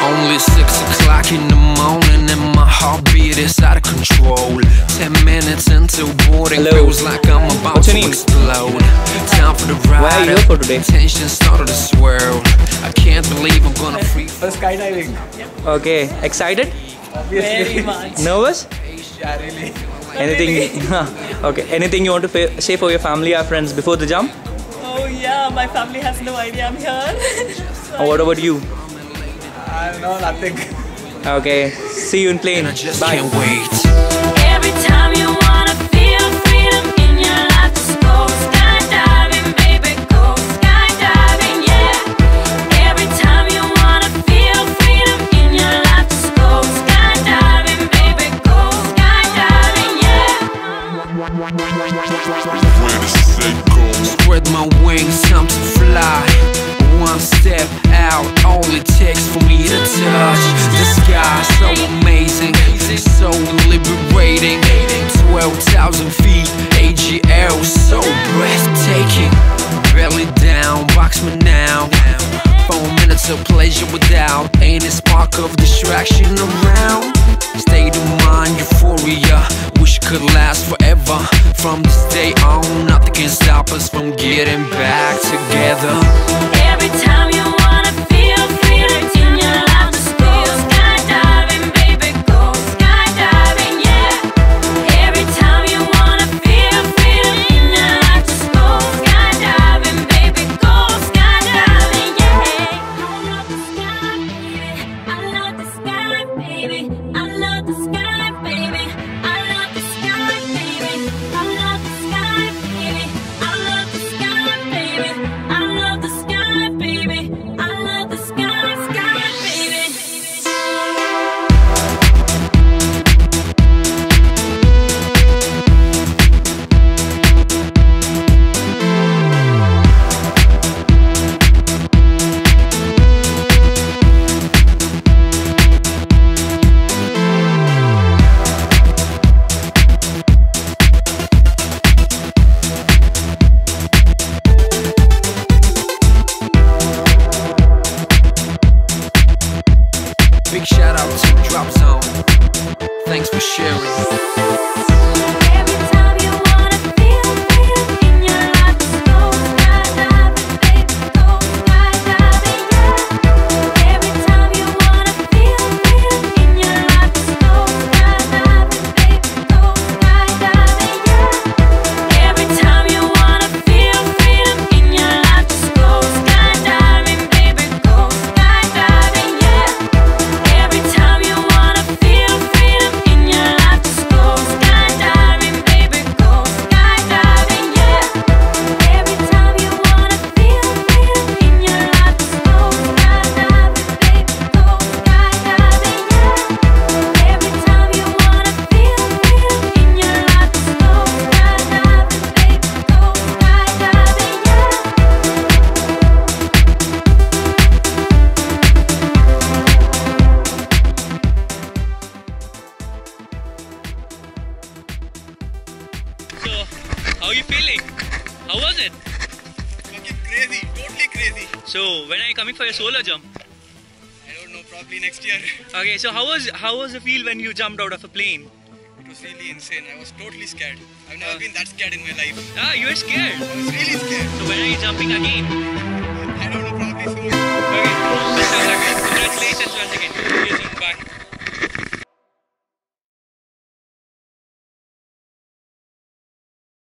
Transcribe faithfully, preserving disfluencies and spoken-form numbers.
Only six o'clock in the morning and my heartbeat is out of control. Ten minutes into boarding, Hello. feels like I'm about What's your to name? explode. Time for the ride. Where are you here for today? Tension started to swirl. I can't believe I'm gonna free. For skydiving. Okay, excited? Obviously. Very much. Nervous? Yeah, really. Anything? Okay. Anything you want to fa- say for your family or friends before the jump? Oh yeah, my family has no idea I'm here. Or what about you? I know nothing. Okay. See you in plane. I just Bye. can't wait. Every time you wanna feel freedom in your life, just go skydiving, baby, go skydiving, yeah. Every time you wanna feel freedom in your life, just go skydiving, baby, go skydiving, yeah. Spread my wings, time to fly. One step out, all it takes for me to touch the sky. So amazing, so liberating. Twelve thousand feet, A G L, so breathtaking. Belly down, box me now. Four minutes of pleasure without any spark of distraction around. State of mind, euphoria, wish could last forever. From this day on, nothing can stop us from getting back together. Every time you wanna feel freedom in your life, just go skydiving, baby, go skydiving, yeah. Every time you wanna feel freedom in your life, just go skydiving, baby, go skydiving, yeah. I love the sky, baby. I love the sky, baby. I love the sky, baby. I love the sky, baby. I love the sky, baby. I love the sky, baby. I love the sky, sky, baby. Big shout out to Drop Zone. Thanks for sharing. Every time you wanna feel freedom in your life, just go skydiving, baby, go skydiving, yeah. Every time you wanna feel freedom in your life, just go skydiving, baby, go skydiving, yeah. Every time you wanna feel freedom in your life, just go skydiving, baby, go skydiving, yeah. Every time you wanna feel freedom in your life, just go skydiving, baby, go skydiving, yeah. Every time you wanna feel freedom in your life, just go skydiving, baby, go skydiving, yeah. Every time you wanna feel freedom in your life, just go skydiving, baby, go skydiving, So, how are you feeling? How was it? Fucking crazy, totally crazy. So, when are you coming for your solo jump? I don't know, probably next year. Okay, so how was how was the feel when you jumped out of a plane? It was really insane. I was totally scared. I've never Uh. been that scared in my life. Ah, you were scared. I was really scared. So when are you jumping again? I don't know, probably soon. Okay, best of luck. Congratulations once again.